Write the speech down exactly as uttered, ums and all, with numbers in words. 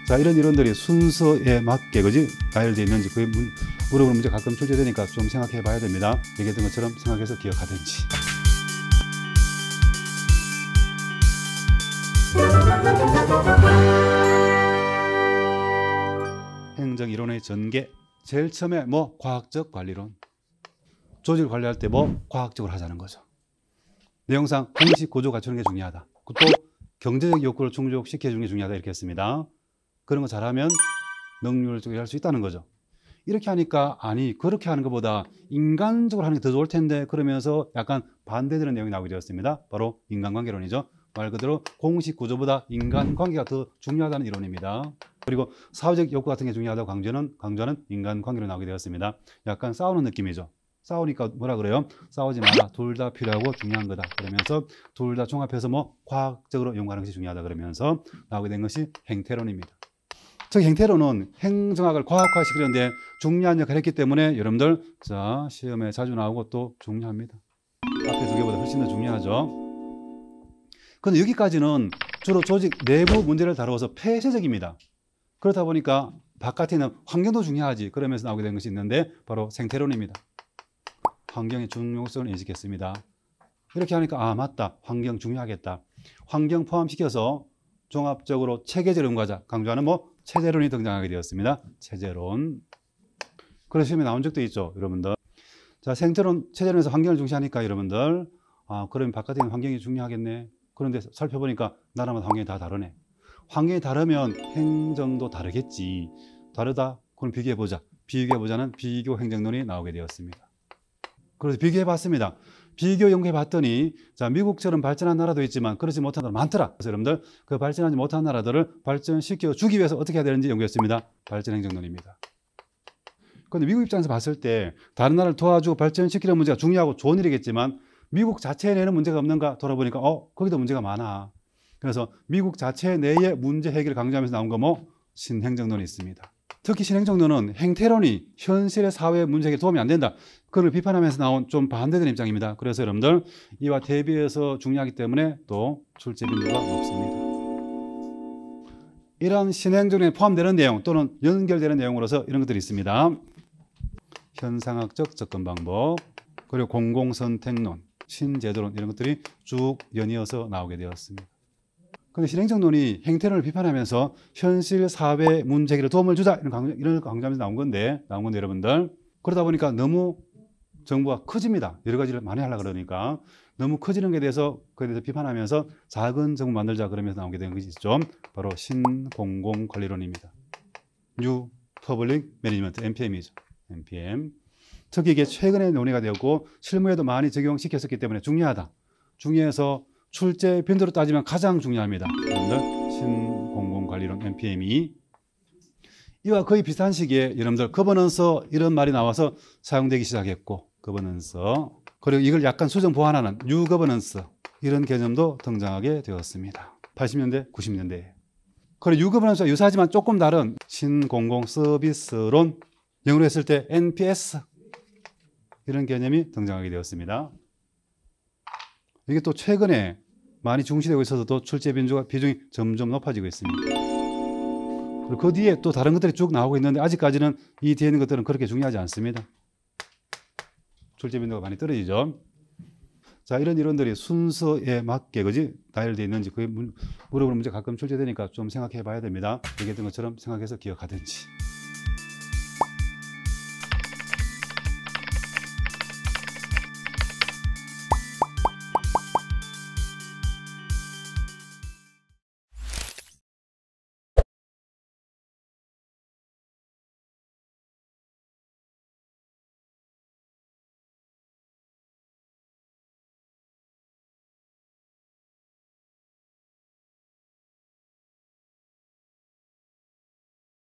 자, 이런 이론들이 순서에 맞게 그지 나열되어 있는지 그 물어보는 문제 가끔 출제되니까 좀 생각해 봐야 됩니다. 얘기했던 것처럼 생각해서 기억하든지. 행정이론의 전개. 제일 처음에 뭐 과학적 관리론. 조직을 관리할 때 뭐 과학적으로 하자는 거죠. 내용상 공식 구조 갖추는 게 중요하다. 또 경제적 욕구를 충족시켜주는 게 중요하다 이렇게 했습니다. 그런 거 잘하면 능률적으로 할 수 있다는 거죠. 이렇게 하니까 아니 그렇게 하는 것보다 인간적으로 하는 게 더 좋을 텐데 그러면서 약간 반대되는 내용이 나오게 되었습니다. 바로 인간관계론이죠. 말 그대로 공식 구조보다 인간관계가 더 중요하다는 이론입니다. 그리고 사회적 욕구 같은 게 중요하다고 강조는, 강조하는 인간관계로 나오게 되었습니다. 약간 싸우는 느낌이죠. 싸우니까 뭐라 그래요? 싸우지 마라. 둘 다 필요하고 중요한 거다. 그러면서 둘 다 종합해서 뭐 과학적으로 연구하는 것이 중요하다. 그러면서 나오게 된 것이 행태론입니다. 즉 행태론은 행정학을 과학화시키는데 중요한 역할을 했기 때문에 여러분들 자 시험에 자주 나오고 또 중요합니다. 앞에 두 개보다 훨씬 더 중요하죠. 그런데 여기까지는 주로 조직 내부 문제를 다루어서 폐쇄적입니다. 그렇다 보니까 바깥에 있는 환경도 중요하지. 그러면서 나오게 된 것이 있는데 바로 생태론입니다. 환경의 중요성을 인식했습니다. 이렇게 하니까 아 맞다. 환경 중요하겠다. 환경 포함시켜서 종합적으로 체계적 연구하자. 강조하는 뭐 체제론이 등장하게 되었습니다. 체제론. 그래서 시험에 나온 적도 있죠. 여러분들. 자, 생태론, 체제론에서 환경을 중시하니까 여러분들 아 그러면 바깥에 있는 환경이 중요하겠네. 그런데 살펴보니까 나라마다 환경이 다 다르네. 환경이 다르면 행정도 다르겠지. 다르다? 그럼 비교해보자. 비교해보자는 비교 행정론이 나오게 되었습니다. 그래서 비교해봤습니다. 비교 연구해봤더니 자 미국처럼 발전한 나라도 있지만 그렇지 못한 나라 많더라. 그래서 여러분들 그 발전하지 못한 나라들을 발전시켜 주기 위해서 어떻게 해야 되는지 연구했습니다. 발전 행정론입니다. 그런데 미국 입장에서 봤을 때 다른 나라를 도와주고 발전시키는 문제가 중요하고 좋은 일이겠지만 미국 자체 내에는 문제가 없는가 돌아보니까 어 거기도 문제가 많아. 그래서 미국 자체 내의 문제 해결을 강조하면서 나온 거 뭐 신행정론이 있습니다. 특히 신행정론은 행태론이 현실의 사회 문제 해결에 도움이 안 된다. 그걸 비판하면서 나온 좀 반대되는 입장입니다. 그래서 여러분들 이와 대비해서 중요하기 때문에 또 출제 빈도가 높습니다. 이러한 신행정론에 포함되는 내용 또는 연결되는 내용으로서 이런 것들이 있습니다. 현상학적 접근 방법, 그리고 공공선택론, 신제도론 이런 것들이 쭉 연이어서 나오게 되었습니다. 그런데 신행정론이 행태론을 비판하면서 현실 사회 문제 해결에 도움을 주자 이런 강조, 이런 강조하면서 나온 건데 나온 건데 여러분들 그러다 보니까 너무 정부가 커집니다. 여러 가지를 많이 하려고 그러니까 너무 커지는 것에 대해서 그에 대해서 비판하면서 작은 정부 만들자 그러면서 나오게 된 것이 있죠. 바로 신공공관리론입니다. New Public Management 엠피엠이죠. 엠피엠. 특히 이게 최근에 논의가 되었고 실무에도 많이 적용시켰었기 때문에 중요하다. 중요해서 출제 빈도로 따지면 가장 중요합니다. 여러분들 신공공관리론 엠피엠이 이와 거의 비슷한 시기에 여러분들 거버넌서 이런 말이 나와서 사용되기 시작했고 거버넌서 그리고 이걸 약간 수정 보완하는 뉴 거버넌스 이런 개념도 등장하게 되었습니다. 팔십 년대, 구십 년대에. 그리고 뉴 거버넌스와 유사하지만 조금 다른 신공공 서비스론 영어로 했을 때 엔피에스 이런 개념이 등장하게 되었습니다. 이게 또 최근에 많이 중시되고 있어서도 출제 빈도가 비중이 점점 높아지고 있습니다. 그리고 그 뒤에 또 다른 것들이 쭉 나오고 있는데 아직까지는 이 뒤에 있는 것들은 그렇게 중요하지 않습니다. 출제 빈도가 많이 떨어지죠. 자, 이런 이론들이 순서에 맞게 그지 나열되어 있는지 그 물어보는 문제 가끔 출제되니까 좀 생각해 봐야 됩니다. 얘기했던 것처럼 생각해서 기억하든지.